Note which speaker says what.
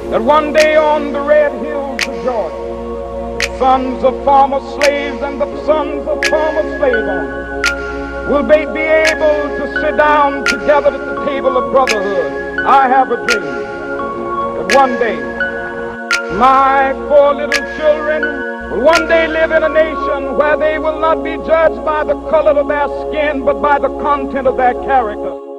Speaker 1: that one day on the red hills of Georgia, sons of former slaves and the sons of former slave owners will they be able to sit down together at the table of brotherhood. I have a dream that one day my 4 little children will one day live in a nation where they will not be judged by the color of their skin, but by the content of their character.